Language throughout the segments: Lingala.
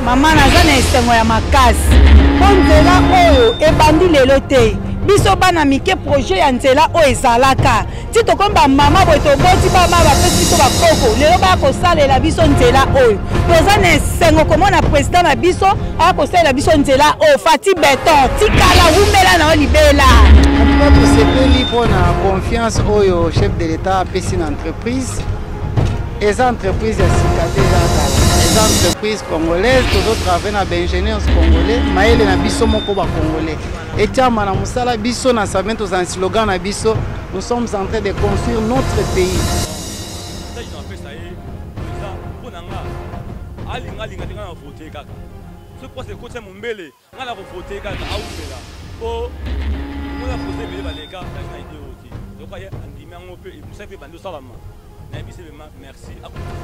Mama naza na esengo ya makasi. Nzela oyo ebandi lelo te. Biso bana mike projet ya nzela oyo ezalaka. Ti tokomba mama boye toboti bama bapesi biso bakoko. Lelo bakosalela biso nzela oyo. Toza na esengo komona président na biso akosalela biso nzela oyo. Fati Beton tikala wumbela na libela. Tosepeli mpona confiance oyo chef de l'État apesi na entreprise. Eza entreprise ya sika te eza entreprise congolaise, tozo travailler na ingénieurs congolais, maele na biso moko ba congolais. Etiama na musala biso na sabento za slogan na biso, nous sommes en train de construire notre pays. Merci.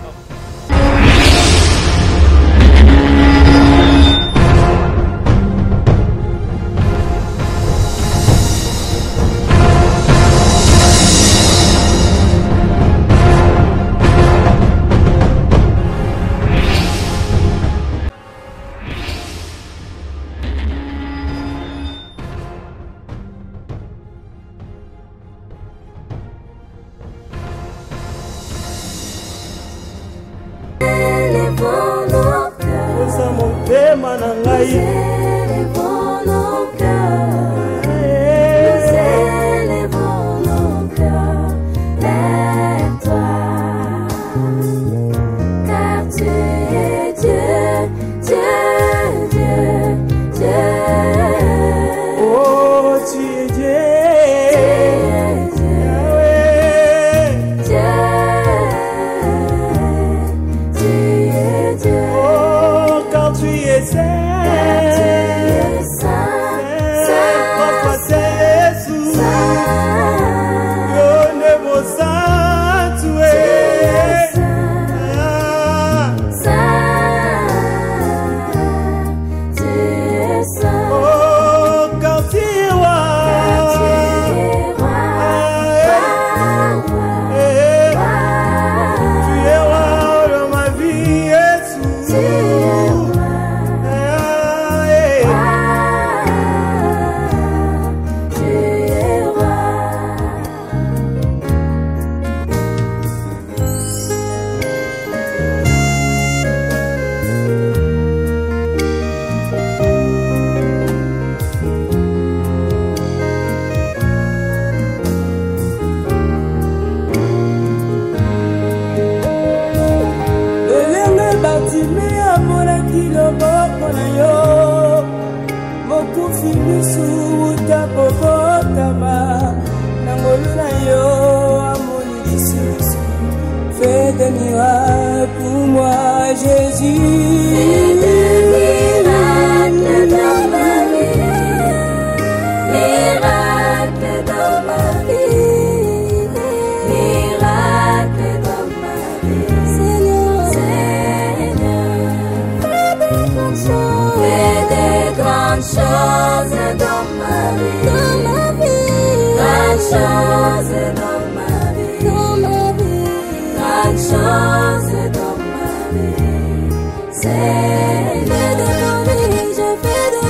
Fais des miracles pour moi, Jésus. Fais des miracles dans ma vie. Miracles dans ma vie. Miracles dans ma vie. Seigneur, Seigneur. Fais des grandes choses dans ma vie. Dans ma vie. Grandes choses dans ma vie. Dans ma vie. Grandes choses dans ma vie. Seigneur, fais des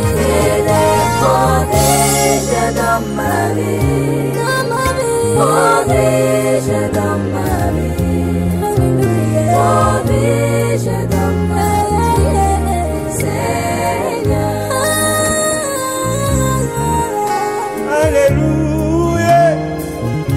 prodiges dans ma vie. Dans ma vie. Prodiges dans ma vie. Prodiges dans ma vie. Seigneur. Alléluia.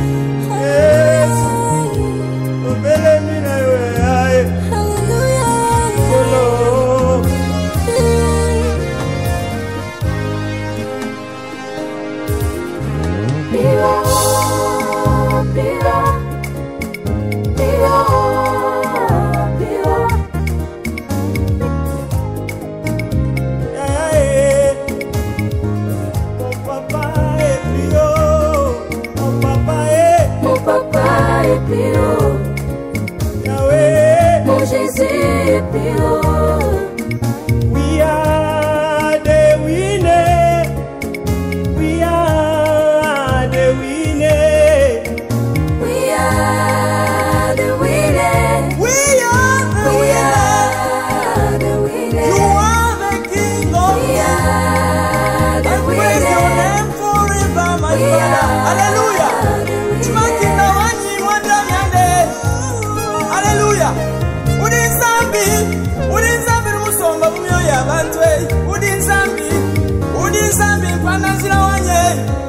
ya bantu udi nzambi pana zila wanye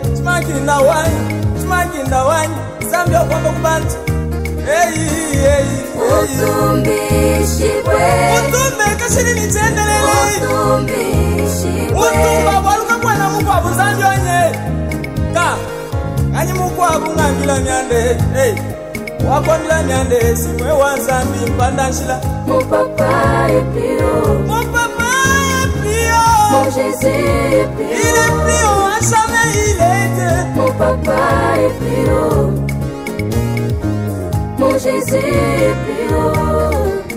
smakinda wanye zambi okwamba kubantu Utumbe kashiri nitendelele Utumba waluka kwana mukwabu zambi wanye Ka Kanyi mukwabu ngambila miande Wakondila miande simwe wanzambi mpandanshila Mon papa est plus haut. Mon papa est plus haut. Mon Jésus est plus haut. Il est plus haut, à jamais il est. Mon papa est plus haut. Mon Jésus est plus haut.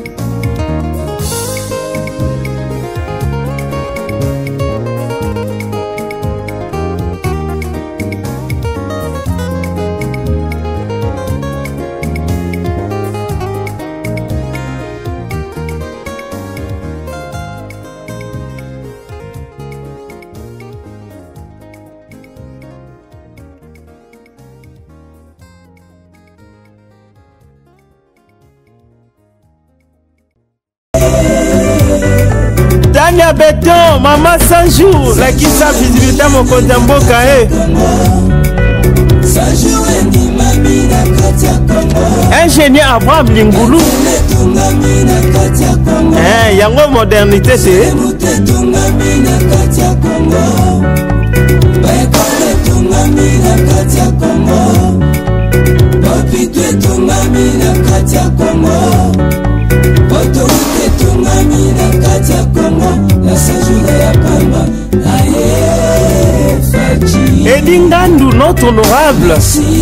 Tania Béton, maman 100 jours, la qui sa visibilité mon compte en boca. Ingénieur Abraham Lingoulou. Yango modernité c'est. Edingandu, notre honorable.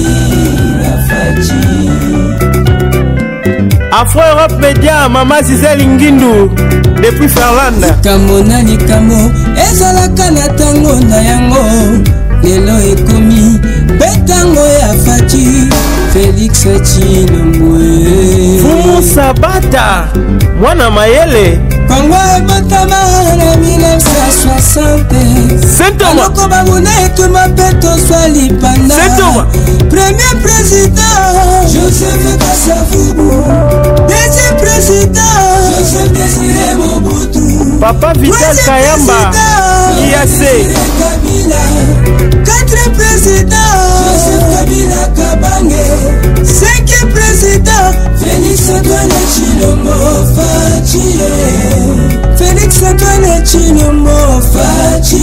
Afro Europe Média, Maman Gisèle Ngindu, depuis Ferland. Kamona likamo, ezalaka na tango na yango. Lelo ekomi, betango ya Fachi, Félix Chilomwe. Fumu Sabata, mwana mayele. Kongo ebotama na 1960. Saint-Thomas. Aloko bamuna etuma peto swali panda. Saint-Thomas. Premier président Joseph Kasavubu. Deuxième président Joseph Désiré Mobutu. Papa Vital Kayamba. IAC. Quatrième président Joseph Kabila Kabange. Cinquième président Félix Antoine Tshilombo Fachi. Félix Antoine Tshilombo Fachi.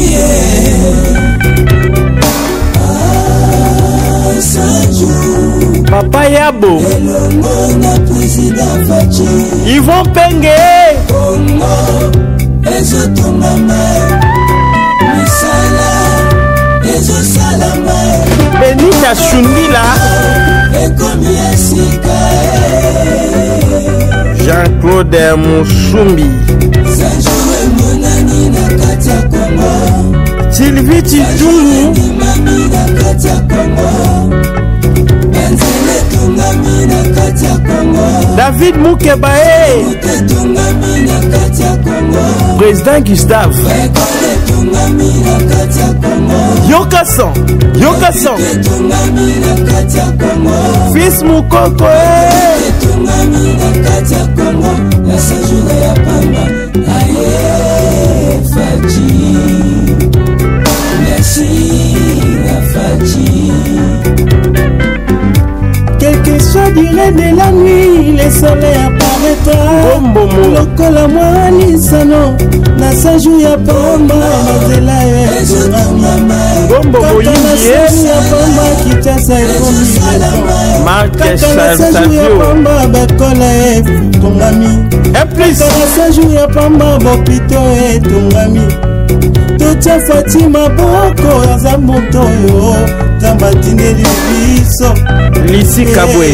Papa Yabo. Yvon Penge. Benita Shundila. Jean-Claude Mouchoumbi. Sylvie Tidjoulou. David Moukebae. Président Gustave. Yokason. Fils Moukoko. Merci la Fachi. Quel que soit durée de la nuit, le soleil apparaîtra. Lokola mwani sano, na sanju ya pamba, mazela Bombo Boyingi ya pamba, kitasa ekomi. Marques Savio pamba, bakola tongami. Plus. Na sanju ya pamba, bopito tongami. Tocha Fatima boko, aza moto yo, tambatindeli biso. Lisi Kabwe.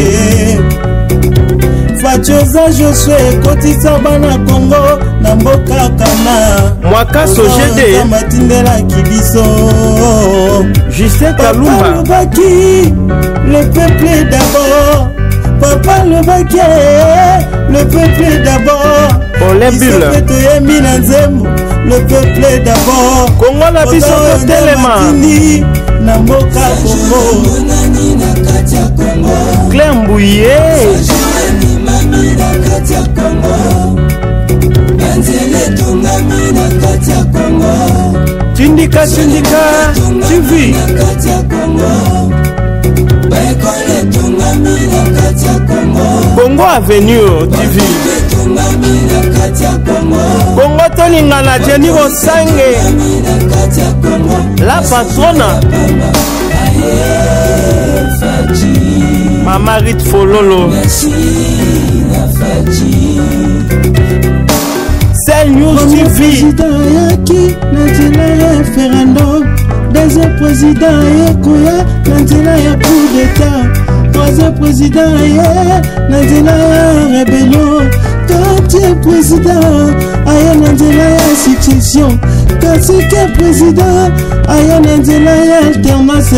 Fachoza Josué kotisa bana Congo na mboka kana. Mwaka Sojede. Matindela kibiso. Justin Kalumba. Lobaki, le peuple d'abord. Papa Lobaki, le peuple d'abord. Olembule. Le peuple d'abord. Congo la biso telema. Na mboka Congo. Claire Mbouye. Sindika TV Congo Avenue TV Congo Toningana Jenny Rosange la patrona Mama Rit Fololo C'est News TV président Yaki Nandela référendum deuxième président Yekoya Nandela ya coup d'état troisième président Nandela ya rébellion quatrième président Aya Nandela ya succession quatrième président Aya Nandela ya alternance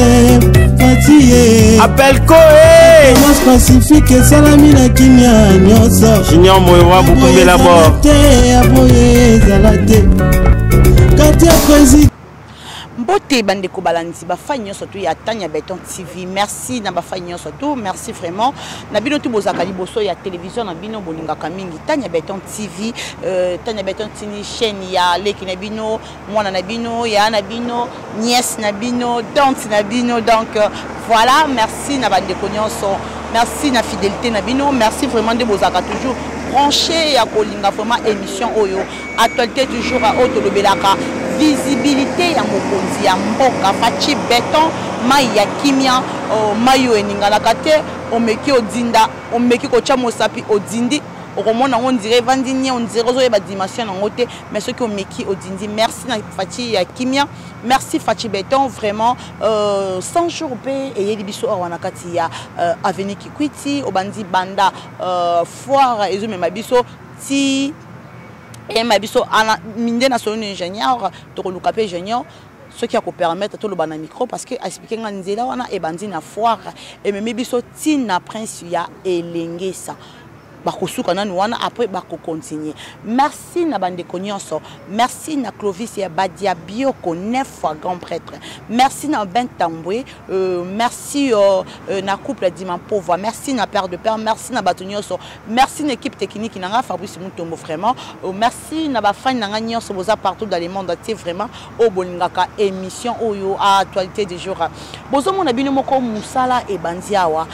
fatigué appel Koé Mas pacifique salami na kimia nyoso Junior Moewa Bukumbela Bor aboye zalate quatrième président Mbote bandeko balanzi ba fa nyonso to ya Tanya Beton TV. Merci na ba fa nyonso to, merci vraiment. Na bino tu bozaka liboso ya télévision na bino bolingaka mingi Tanya Beton TV, Tanya Beton TV chaîne ya leki na bino, mwana na bino, ya na bino, nièce na bino, tante na bino. Donc voilà, merci na bandeko nyonso. Merci na fidélité na bino, merci vraiment de bozaka toujours branché ya kolinga vraiment émission oyo. Actualité toujours à Otolobelaka. Visibilité ya mokonzi ya mboka Fachi Beton mai ya kimia mayo eningalaka te omeki odinda omeki kocha mosapi odindi okomona on dirait vandini on dirait zo ba dimension nango te mais ce qui omeki odindi. Merci na Fachi ya kimia, merci Fachi Beton vraiment 100 jours pe et biso wana kati ya avenue Kikwiti obandi banda foire ezo mema biso ti et ma biso ana minde na solo ingénieur to koluka pe ingénieur ce qui a ko permettre to lo bana micro parce que expliquer nga nzela wana e bandi na foire et même biso tina prince ya elengesa bakosuka nanu wana après bako continuer. Merci na bandeko nyonso, merci na Clovis ya Badia Bioko 9 fois grand prêtre, merci na Ben Tambwe, merci na couple Diman Pauvre, merci na père de père, merci na bato nyonso, merci na équipe technique na Fabrice Mutombo vraiment, merci na ba fan na nyonso boza partout dans le monde entier vraiment au bolingaka émission oyo à actualité du jour. Bozo mona bino moko musala e bandiawa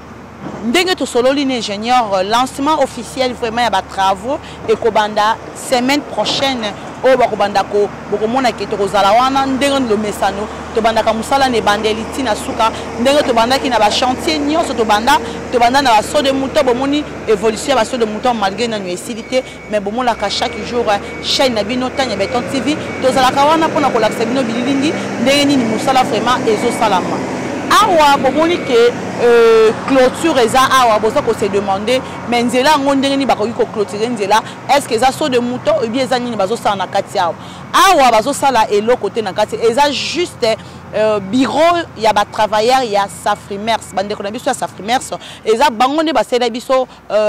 ndenge to solo l'ingénieur lancement officiel vraiment ya ba travaux et kobanda semaine prochaine o ba kobanda ko bokomona ke to kozala wana ndenge lo mesano to banda ka musala ne bandeliti na suka ndenge to banda ki na ba chantier nyonso to banda na ba so de mouton bomoni évolution ba so de mouton malgré na nuisilité mais bomona ka chaque jour chaîne na bino Tanya Beton TV to zala ka wana pona ko laksa bino bililingi ndenge ni musala vraiment ezo salama awa bomoni ke clôture eza awa boza ko se demander mais nzela ngondenge ni bakoki ko clôturer nzela est-ce que eza so de mouton ou bien eza nini bazo sala na kati awa bazo sala elo côté na kati eza juste bureau ya ba travailleur ya Safrimers bande ko na biso ya Safrimers eza bango ne basela biso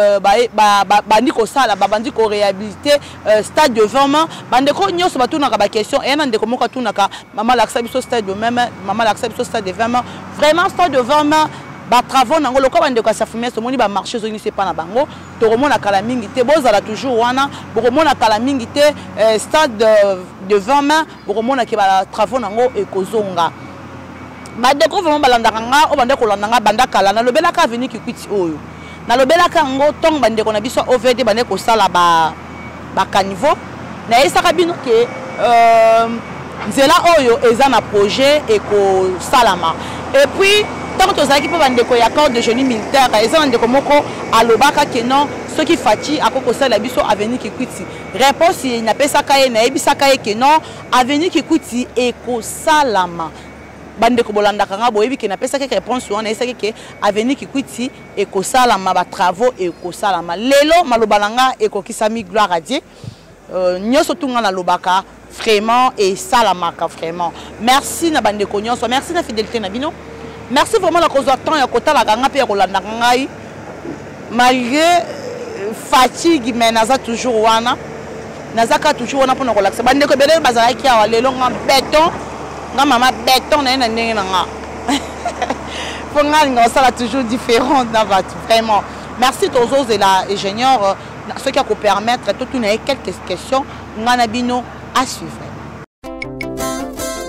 bandi ko sala bandi ko réhabiliter stade de vraiment bande ko nyoso batuna ka ba question et na ndeko moko tuna ka mama laksa biso stade de même mama laksa biso stade de vraiment stade de vraiment ba travaux nango loko bande ko Safrimers moni ba marché zo ni c'est pas na bango to remona kala mingi te bozala toujours wana bokomona kala mingi te stade de 20 mains bokomona ke ba travaux nango ekozonga badeko vraiment balandaka nga o bande ko landanga banda kala na lobelaka avenue Kikwiti oyo na lobelaka ngo tong bande ko na biso OVD bande ko sala ba caniveau na esaka bino ke nzela oyo eza na projet eko salama et puis tant que tozaki pe bandeko ya corps de génie militaire eza bandeko moko alobaka ke non ce qui Fachi akoko sala biso avenue Kikwiti réponse na pesaka ye na ebisaka ye ke non avenue Kikwiti eko salama bandeko bolandaka nga boyebi ke na pesaka réponse wana esaki ke avenue Kikwiti eko salama ba travaux eko salama lelo malobalanga eko kisami gloire à Dieu nyoso tunga na lobaka vraiment et salamaka vraiment merci na bandeko nyonso merci na fidélité na bino. Merci vraiment la cause de temps ya kota la ganga pe rolanda ngai malgré fatigue mais naza toujours wana nazaka toujours wana pour relaxer bande ko bele bazala ki awa lelo nga béton nga mama béton na na ndenge nga pour nga nga ça toujours différent na vraiment merci tous et la ingénieur ce qui a permettre tout une quelques questions ngana bino à suivre.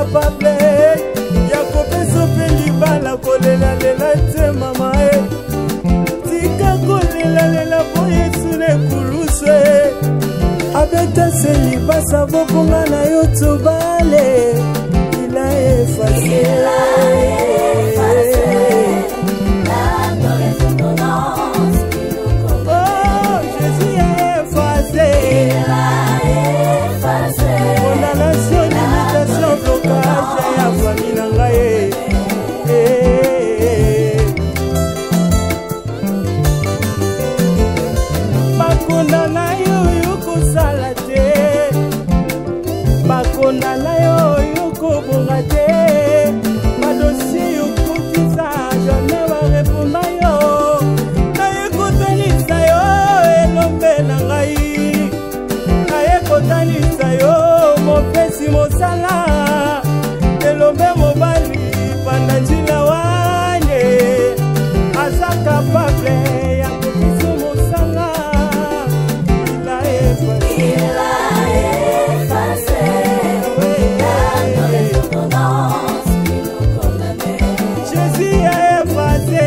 capable ya kopesa mpe libala kolelalela te mama tika kolelalela po yesu nekuluswe abeta selibasa bokonga na yo tobale ila efase condamnation, limitation, blocage ya famille na ngai bakondana yo yokosala te bakondana yo yokobonga te badosie yokotisa jamais bareponda yo nayekotanisa yo elombe na ngai nayekotanisa yo mopesi mosala elombe mobali panda njila wane aza kapable ya kopesa mosala ila efase Jésus a effacé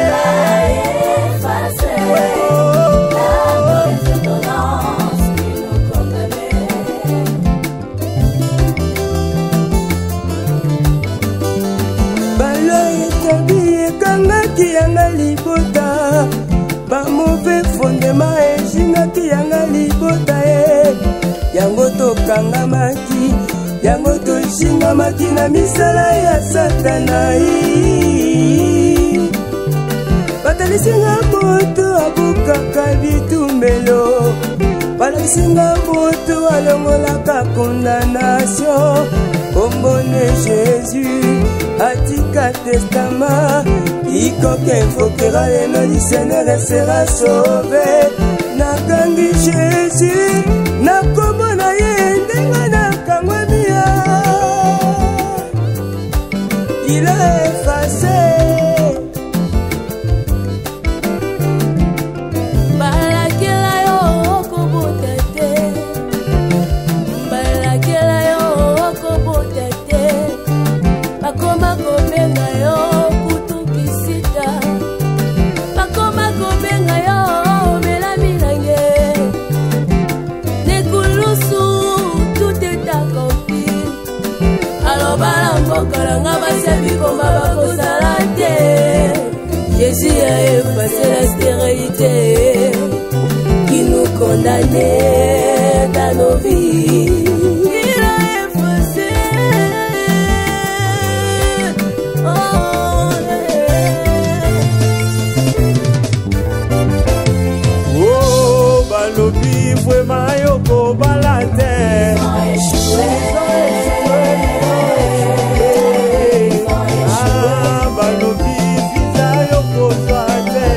yanga libota ba mauvais fondement ejingaki yanga libota yango tokangamaki yango toshingamaki na misala ya satana batalisinga moto abukaka bitumbelo balakisinga moto alongolaka condamnation kombone Jésus atika testament quiconque invoquera le nom du Seigneur sera sauvé nakangi Jésus nakomona ye ndenga nakangwamia il a effacé balakela yo okobota te balakela yo okobota te bakoma kobenga yo kutukisika bakoma kobenga yo melamilange nekulusu tout est accompli alors balambokalanga basebi koma bakozala te Jésus a effacé la stérilité qui nous condamnait dans nos vies. Il a effacé oh balobi vraiment yoko balate balobi visa yoko zwate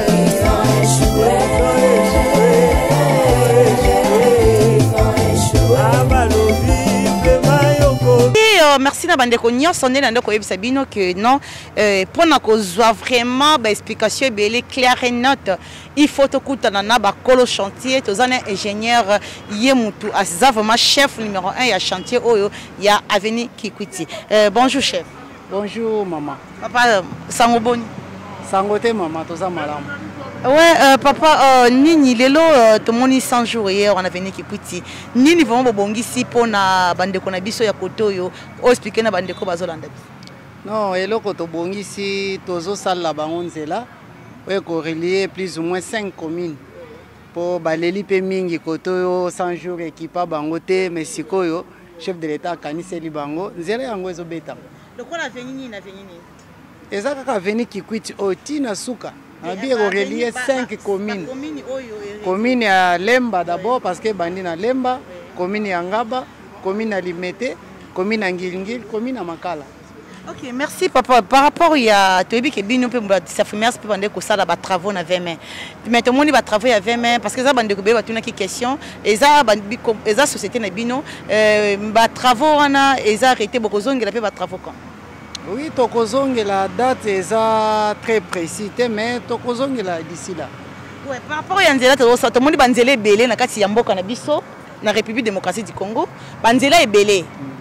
merci na bandeko nyonso nde na ndeko oyebisa bino que non mpona kozwa vraiment baexplication ebele claire et note il faut tokutana na bakolo chantier toza na ingénieur ye mutu aza vraiment chef numéro 1 ya chantier oyo ya avenue Kikwiti. Bonjour chef. Bonjour maman. Papa sango boni. Sango te maman toza malamu. Ouais, papa, nini lelo tomoni 100 jours hier on a venu Kikwiti. Nini vraiment bobongisi pona bandeko na biso ya kotoyo o expliquer na bandeko bazolanda biso. Non, eloko tobongisi tozo sala bango nzela. Ouais, ko relier plus ou moins 5 communes. Po baleli pe mingi kotoyo 100 jours équipa bango te mais sikoyo chef de l'état kaniseli bango nzela yango ezobeta. Lokola veni nini na veni nini? Ezaka ka veni Kikwiti otina suka. Abi relier 5 communes. Commune à Lemba d'abord parce que bandi na Lemba, commune à Ngaba, commune à Limete, commune à Ngilingil, commune à Makala. Ok, merci papa. Par rapport à Tobi qui bino pe ça fait merci pour que ça ba travaux na 20 mains. Mais tout le monde va travailler à 20 mains parce que ça bande ko be ba tuna ki question. Eza société na bino ba travaux na eza arrêté bokozongela pe ba travaux quand. Oui, la date est très précise, mais d'ici là. Oui, par rapport à Nzela, tout le monde est belé na kati ya mboka na biso, na République démocratique du Congo. Banzela est belé.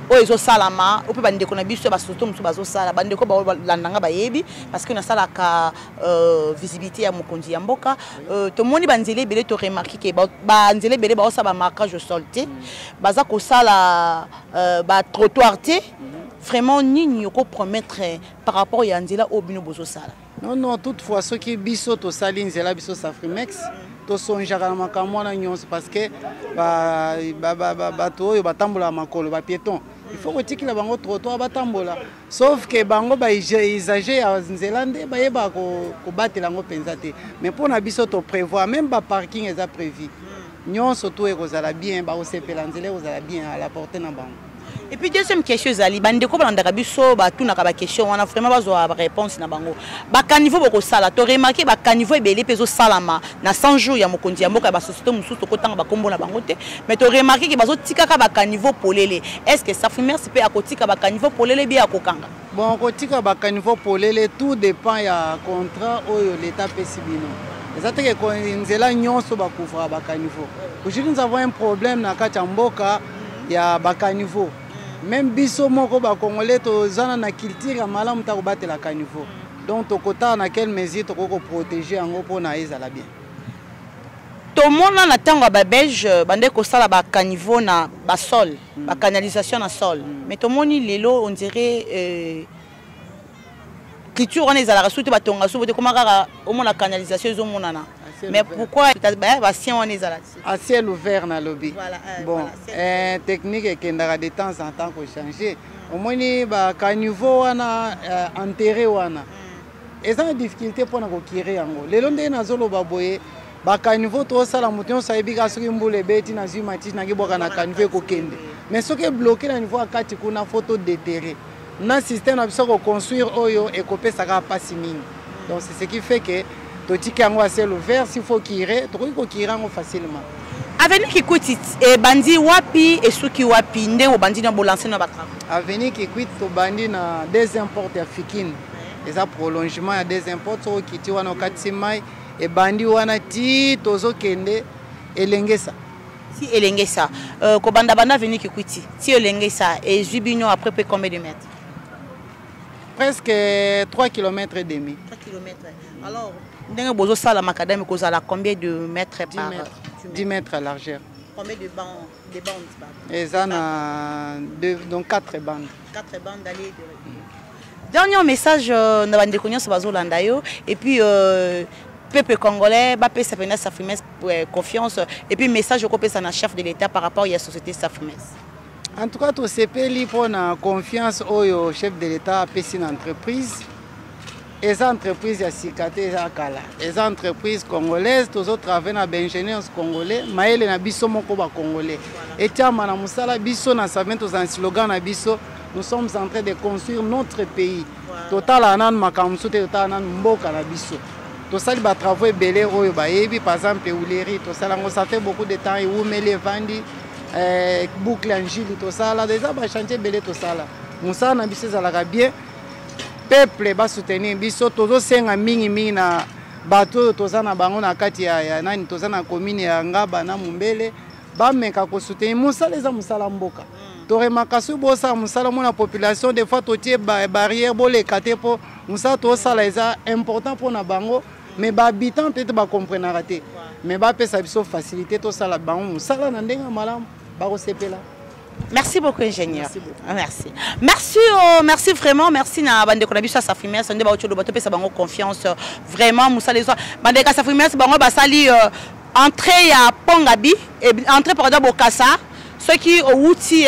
oyo salama ope bandeko na biso basoto musu bazosala bandeko balandanga bayebi parce que na sala ka visibilité ya mokonzi ya mboka to moni banzele belé to remarquer que banzele belé ba osa ba marquage au sol te baza ko sala ba trottoir te vraiment nini yoko promettre par rapport ya nzela obino bozo sala. Non, toutefois, ceux qui biso to salin zela biso Safrimex, to sonjaka na makambo na nyonso parce que bato yo batambola makolo ba piéton. Il faut que tu la bango trottoir batambola. Sauf que bango ba exagérer ya nzela nde ba yeba ko batela ngo penza te. Mais pour na biso to prévoir même ba parking eza prévu. Nyonso to ekozala bien ba osepela nzela ekozala bien à la portée na bango. Et puis deuxième question zali bandeko balanda biso ba tuna ka ba question wana vraiment bazwa ba réponse na bango ba caniveau boko sala to remarquer ba caniveau ebele pezo salama na 100 jours ya mokonzi ya mboka ba société mususu ko tanga ba kombo na bango te mais to remarquer que bazo tika ka ba caniveau polele est-ce que Safrimex peut akotika ba caniveau polele bi akokanga bon kotika ba caniveau polele tout dépend ya contrat oyo l'état pesibino ezateke ko nzela nyonso ba couvrir ba caniveau aujourd'hui nous avons un problème na kati ya mboka ya ba caniveau. Même biso moko ba congolais to zana na culture ya malamu ta ko batela caniveau. Donc to kota na quelle mesure to ko protéger yango pona ezala bien. To mona na tango ba belge bande ko sala ba caniveau na ba sol, ba canalisation na sol. Mais to moni lelo on dirait culture on ezala rasoute ba tonga so bote komaka au mona canalisation zo mona na. Mais pourquoi si on est à ciel ouvert dans le lobby? Voilà, bon, voilà, technique qui est de temps en temps pour changer. Au moins, bah caniveau wana enterré wana. Et ça une difficulté pour nous tirer en haut. Les londés na zolo baboye, bah caniveau tout ça la mouton ça ebiga sur une boule bête na zumati na giboka na caniveau kokende. Mais ce qui est bloqué na niveau akati kuna photo déterré. Na système na biso ko construire oyo et copier ça va pas si mine. Donc c'est ce qui fait que Toti à ciel ouvert, s'il faut qu'il irait, tu facilement. Avenir qui coûte et bandi wapi et ceux qui wapi ndé au bandi na bolancer na batra. Avenir qui coûte to bandi na des imports africains. Les prolongement à des imports qui tu wana katimai et bandi wana ti tozo kende elengesa. Si elengesa ko banda banda avenir qui coûte si elengesa et Jubignon après peu combien de mètres? Presque 3 km et demi. 3 km. Alors ndenge bozo sala macadam ko sala combien de mètres par 10 mètres à largeur. Combien de bandes et ça na donc 4 bandes. 4 bandes d'aller de dernier message na bande connaissance bazolanda yo et puis peuple congolais ba pesa pena Safrimex confiance et puis message ko pesa na chef de l'état par rapport à la société Safrimex. En tout cas, tout CPLI pour la confiance au chef de l'État pesi une entreprise. Les entreprises Sikate Kala, les entreprises congolaises, tous autres travaillent dans l'ingénieur congolais, maël na biso moko ba congolais. Et tiens, mana musala biso na savent tous un slogan na biso, nous sommes en train de construire notre pays. Total anan makamsu total anan mboka na biso. Tout ça ba travaux belé oyo ba yebi par exemple Ouleri, tout ça ça fait beaucoup de temps et Oumele Vandi boucle Angili tout ça là déjà ba chantier belé tout ça là. Musa na biso zalaka bien. Peuple va soutenir biso tozo senga mingi na bato toza na bango na kati ya nani toza na commune ya Ngaba na Mumbele ba meka ko soutenir musala eza musala mboka to remakasu bosa musala mona population des fois totie barrière bolé kate po musala to sala eza important pour na bango mais ba habitant peut-être ba comprendre raté mais ba pesa biso facilité to sala bango musala na ndenga malamu ba ko sepela. Merci beaucoup ingénieur. Merci. Merci vraiment merci na bande ko na biso Safrimex ndé ba ocho bato pesa bango confiance vraiment musala les bande ka Safrimex bango ba sali entrée ya Pongabi et entrée par d'abord Bokassa ceux qui au outil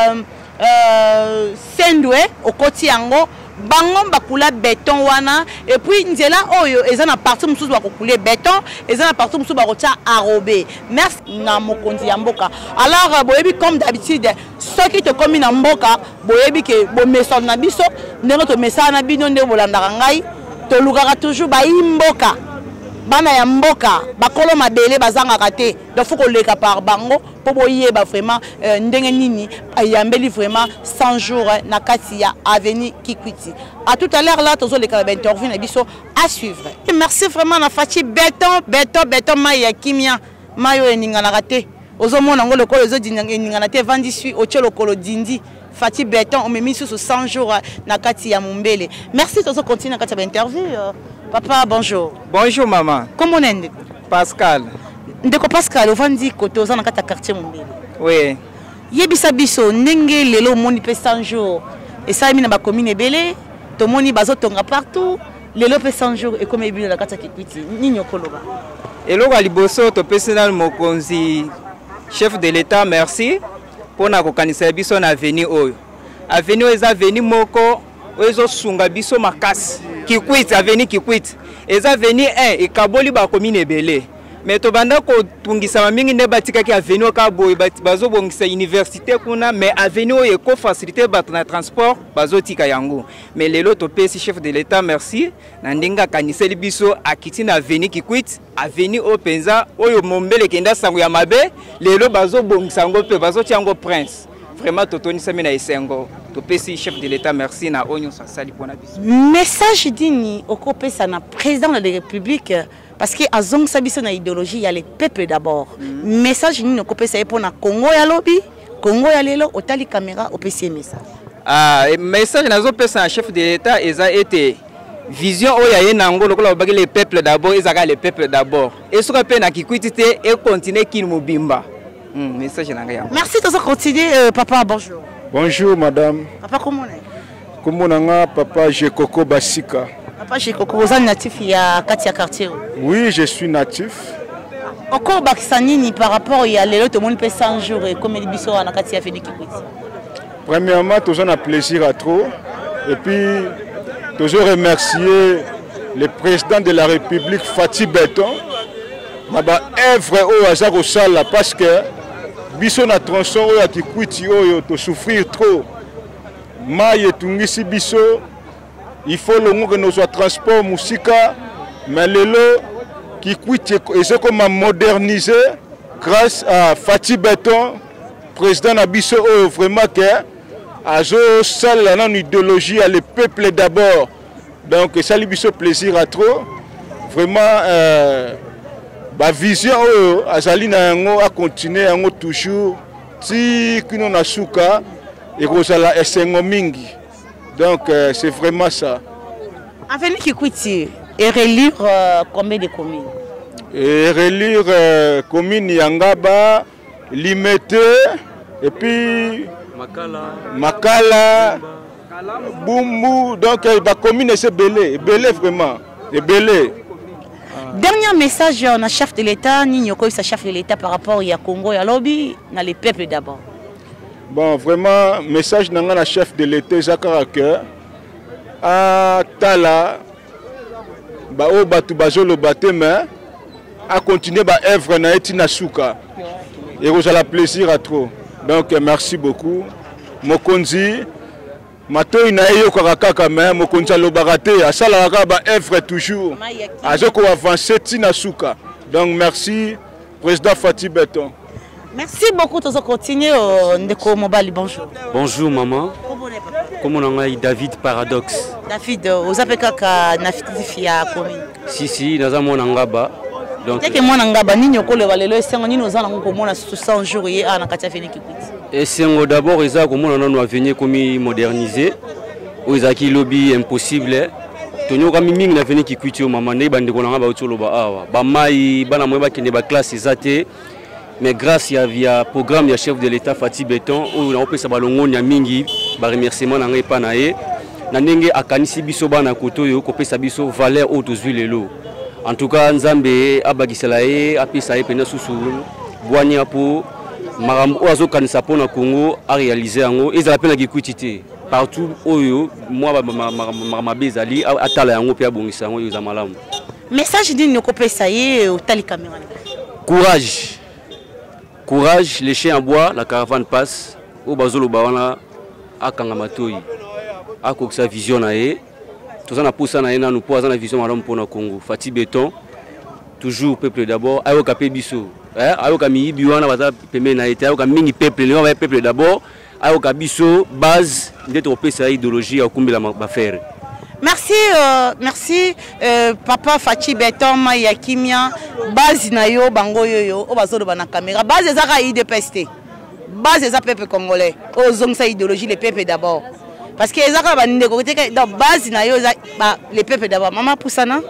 Sendwe au côté yango bango bakula béton wana et puis nzela oyo eza na partie mususu bakukule béton eza na partie mususu bakotia arobé merci na mokonzi ya mboka alors boyebi comme d'habitude ceux qui te commis na mboka boyebi ke bo meson na biso ndenge to mesa na bino nde bolandaka ngai to lukaka toujours ba imboka bana ya mboka bakolo mabele bazangaka te donc faut ko leka par bango po boyeba vraiment ndenge nini ayambeli vraiment 100 jours na kati ya avenue Kikwiti. À tout à l'heure là tozo leka ba interview na biso à suivre. Merci vraiment na Fachi béton maya kimia mayo eningana raté. Ozo mona ngolo ko ozo dinga eningana te vandi suis ochelo kolo dindi Fati Béton, on m'a mis sur 100 jours na kati ya Mumbele. Merci de continuer à cette interview. Papa, bonjour. Bonjour maman. Comment on est? Pascal. Ndeko Pascal, on va dire que tu es dans le quartier Mumbele. Oui. Yebisa biso ndenge lelo moni pe 100 jours. Et ça mina ba commune ebele, to moni bazo tonga partout. Lelo pe 100 jours et comme ebile la kata Kikwiti. Ninyo koloba. Eloko liboso to personnel mokonzi chef de l'État merci pour na kokanisa biso na avenue oyo. Avenue eza avenue moko ozo sunga biso makasi. Kikwiti avenue Kikwiti. Eza avenue 1 ekaboli ba commune ebele. Mais to banda ko tungisa mingi ne batika ki avenue ka boy bazo bongisa université kuna mais avenue oyo ko faciliter ba transport bazo tika yango. Mais lelo to pesi chef de l'État merci na ndinga kaniseli biso akiti na avenue Kikwiti avenue openza oyo Mumbele kenda sango ya mabe lelo bazo bongisa ngo pe bazo tiango prince. Vraiment totoni sami na esengo to pesi chef de l'État merci na onyo sali pona biso. Message dini okopesa na président de la République. Parce que à Zong Sabiso na idéologie, il y a les peuples d'abord. Message ni ko pesa pour na Congo ya lobby, Congo ya lelo otali caméra au PC message. Ah, message na zo pesa chef de l'État eza été vision oya yenango lokola obaki les peuples d'abord, ezaka les peuples d'abord. Et soka pe na Kikwiti te et continuer kin mobimba. Message na ngaya. Merci de continuer papa bonjour. Bonjour madame. Papa comment on est? Comment on papa Jekoko Basika. Papa Jekoko vous êtes natif ya Katia quartier. Oui, je suis natif. Encore Bakisanini par rapport à lelo tout le monde peut 100 jours et comme biso na Katia Feni Kikwiti. Premièrement, tous on a plaisir à trop et puis toujours remercier le président de la République Fati Béton. Na ba œuvre au hasard au sala parce que biso na tronçon oyo Kikwiti oyo to souffrir trop. Maye tungisi biso il faut que nous soyons transport musika mais lelo Kikwiti est comme modernisé grâce à Fati Béton président Nabiso vraiment que azo sale une idéologie à le peuple d'abord donc ça lui biso plaisir à trop vraiment ba vision azali na yango a continuer yango toujours ti kino na suka et kozala esengo mingi. Donc c'est vraiment ça. Avenue Kikwiti et relire combien de communes? Et relire communes Yangaba, Limete et puis Makala, Bumbu. Donc la commune c'est belé vraiment, et belé. Dernier message on a chef de l'État, ni sa chef de l'État par rapport à Congo et à lobby, dans les peuples d'abord. Bon, vraiment, message dans la chef de l'État, Zakarake, à Tala, au Batu Bazolo Bateme, à continuer à œuvre na Etina Souka. Et vous avez plaisir à trop. Donc, merci beaucoup. Mokonzi, Mato Inayo Karakaka, Mokonzi Lobarate, à Salaraka, œuvre toujours. À Zoko avancer Tina Souka. Donc, merci, président Fati Béton. Merci beaucoup de continuer Ndeko Mobali, bonjour. Bonjour maman. Comment on est David Paradoxe. David, vous avez kaka nafitifia commune. Si, nous avons mon angaba. Donc que mon angaba ni nyoko le valelo esengo ni nous allons komona 100 jours et na katia Feni Kikwiti. Esengo d'abord eza komona na no avenir comme moderniser. Ozaki lobby impossible. Tonyo kami mingi na Feni Kikwiti maman ne bande ko ngaba otolo ba awa. Ba mai bana moyeba kende ba classe ezate. Mais grâce à programme du chef de l'État Fati Béton, on a fait un mingi, remerciement na ngai pa na ye. Na ndenge akanisi biso bana koto yo ko pesa biso valeur auto zuile lo. En tout cas Nzambe abagisela ye apesa ye pena susu bwanya po marambo azo kanisa pona Congo a réaliser yango ezala pena Kikwiti te. Partout oyo moi ma bezali atala yango pe abongisa yango yo za malamu. Message dini ko pesa ye otali caméra. Courage. Courage, les chiens en bois, la caravane passe. Au bazolo bawana à Kangamatoi. À Koksa vision nae. Tout ça na poussa nae na nous posa na vision madame pour na Congo. Fati Béton. Toujours peuple d'abord. Ayo ka pebiso. Ayo ka mi biwana baza pembe na été. Ayo ka mingi peuple, le va peuple d'abord. Ayo ka biso base d'être opé sa idéologie à kumbela ba faire. Merci, merci papa Fati Béton ya kimia base na yo bango yo o bazolo bana caméra base ezaka IDPST base eza peuple congolais ozongisa idéologie le peuple d'abord parce que eza kaka bandeko côté dans base na yo eza le peuple d'abord. Maman Poussana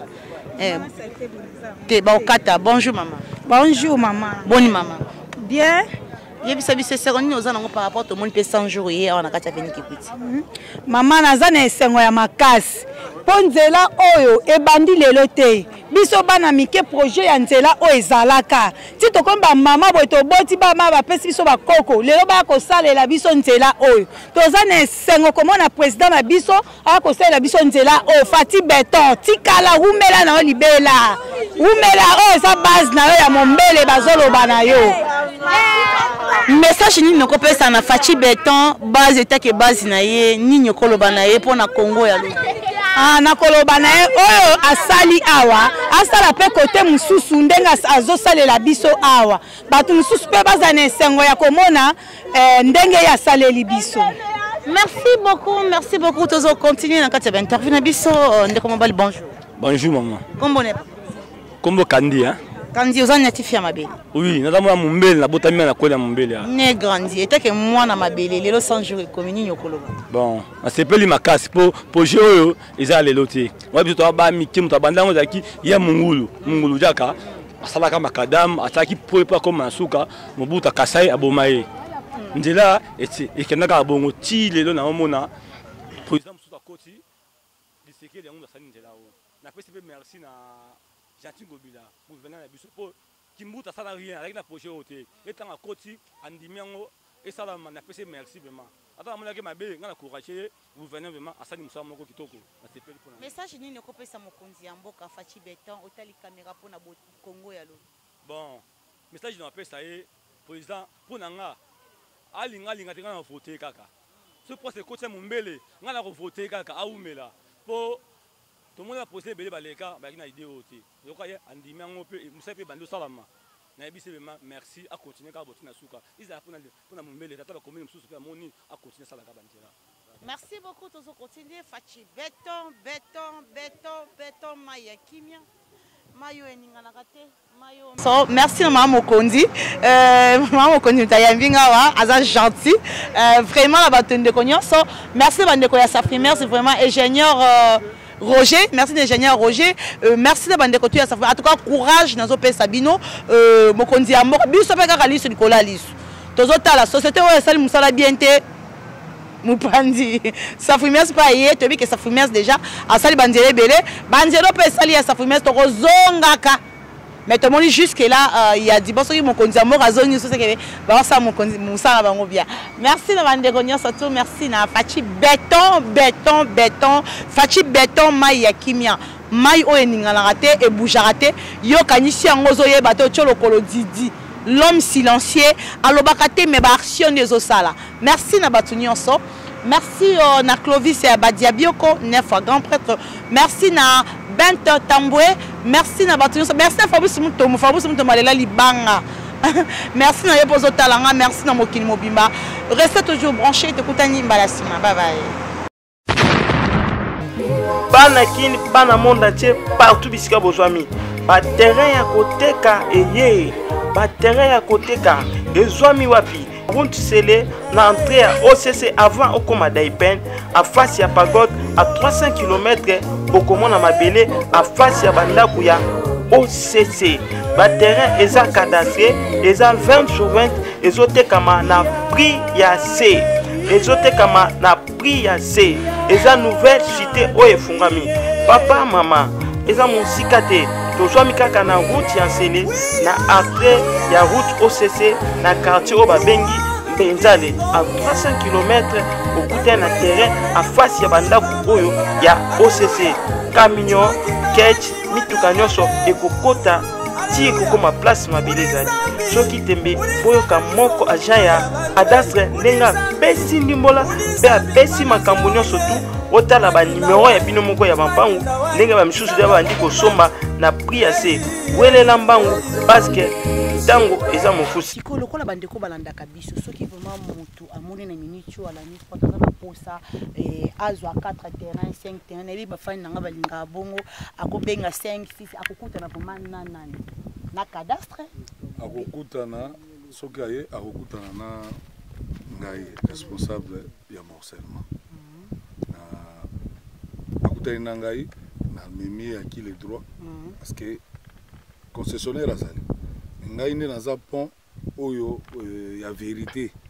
te baokata. Bonjour maman. Bonjour maman. Bonne maman. Bien. Yebisa biso seconde oza nango par rapport au monde pe 100 jours hier on a kati veni kikuti. Maman naza na esengo ya makasi. Po nzela oyo ebandi lelo te. Biso bana mike projet ya nzela oyo ezalaka. Ti tokomba mama boy to boti ba mama bapesi biso bakoko. Lelo ba ko salela biso nzela oyo. Toza na esengo komona président na biso ako salela biso nzela oyo Fati Beton. Tikala umela na libela. Umela oyo sa base na yo ya mombele bazoloba na yo. Message ni noko pesa na Fati Beton base etake base na ye ni nyokoloba na ye pona Congo ya lo. Na koloba na ye oyo asali awa asala pe kote mususu ndenga azosalela biso awa batu mususu pe baza na esengo ya komona ndenge ya saleli biso. Merci beaucoup tozo continuer na kati ya interview na biso ndeko mobali. Bonjour. Bonjour maman. Kombo ne Kombo Kandi hein. Kandi oza natif ya mabele. Oui, naza mwa mombele na botami na kwela mombele ya. Ne grandi etake mwana mabele lelo 100 jours commune nyokoloba. Bon, asepeli makasi po jeo eza lelo te. Wa biso to ba miki muto bandango zaki ya mungulu jaka asalaka makadam ataki po comme masuka mobuta kasai abomaye. Ndela ekendaka bongo ti lelo na omona président musuka koti disekeli yango asali ndela o. Na pesi pe merci na Gentil Gobila gouverneur na biso po kimbuta sala rien avec na projet oté etanga koti andimiango et sala na pesi merci vraiment ata amona ke mabe ngana courager gouverneur vraiment asali musa moko kitoko na sepeli pona message nini ko pesa mokonzi ya mboka Fati Beton otali caméra pona Congo ya lo. Bon message na pesa e président pona nga alinga te ngana voter kaka ce procès koti mombele ngana ko voter kaka aumela po tout le monde a posé belé baleka ba ina idée oti yokaye andimi ngo pe musa pe bando salama na ebise bema merci à continuer ka botina suka isa pona mombele tata ba commune mususu pe amoni à continuer sala ka bandela. Merci beaucoup tozo continuer Fati Beton maya kimia mayo eninga kate mayo. So merci maman Mokondi tayambinga wa aza gentil vraiment la batonde konyo so merci bande ko ya Safri merci vraiment ingénieur Roger, merci l'ingénieur Roger, merci de bande kotu. En tout cas, courage dans opé Sabino, Mokondi Amor, biso pe kaka liso Nicolas liso. Tozota la société o sali musala bienté. Mupandi. Safri merci pas hier, tu dis que Safri merci déjà. Asali banzele belé, banzelo pe sali ya Safri merci to zongaka. Mais tout le monde jusque là il y a dit bon mon Mokondi Amor azoni so que ba sa Mokondi musala bango bien. Merci na bande konyo surtout merci na Fati Beton Fati Beton maya kimia mai o eningala raté et boujara te yo kanisi yango zo yeba to tcholo kolo didi l'homme silencieux alobakate me ba action des osala. Merci na batuni onso. Merci na Clovis et Badia Bioko, 9 fois grand prêtre. Merci na Bent Tamboué. Merci na batuni onso. Merci na Fabrice Muto Malela Libanga. Merci na Yepozo Talanga, merci na Mokini Mobimba. Restez toujours branchés, t'écoutez Mbalasima. Bye bye. Bana kini, bana monde entier, partout bisika bozwami. Ba terrain ya koteka eye. Ba terrain ya koteka ezwami wapi. Route scellée na entrée à OCC avant Okoma Daipen, à face à Pagode, à 300 km, Bokomona Mabele, à face à Bandakuya, OCC. Ba terrain eza cadastré, eza 20 sur 20, ezote kama na prix ya C. Ezote kama na prix ya C. Eza nouvelle cité Oefungami. Papa, maman, eza monsikate. Tozwami kaka na route ya Nsele, na entrée ya route OCC, na quartier Obabengi, Mbenzale, à 300 km, au côté na terrain, à face ya bandaku oyo ya OCC. Camion, ketch, mituka nyonso, ekokota, ti ekokoma place mabele ezali. Soki tembe, boyoka moko agent ya adastre, nenga pesi ndimbola, pe apesi makambo nyonso tu, otala ba numéro ya bino moko ya bambangu, nenga ba misusu ya bandi kosomba na prix ya C. Welela mbangu parce que tango eza mofusi. Siko lokola bandeko balanda kabiso soki vraiment mutu amoni na minute ala ni kwa na posa azwa 4 terrain 5 terrain ebi bafani nanga balinga bongo akobenga 5 6 akokuta na vraiment nani na cadastre akokutana soki aye akokutana ngai responsable ya morcellement akutani na ngai na memi aki le droit parce que concessionnaire azali ngai nde naza pont oyo ya vérité